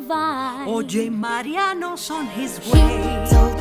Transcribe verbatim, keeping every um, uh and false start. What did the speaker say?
provide. O J. Mariano's on his He way. told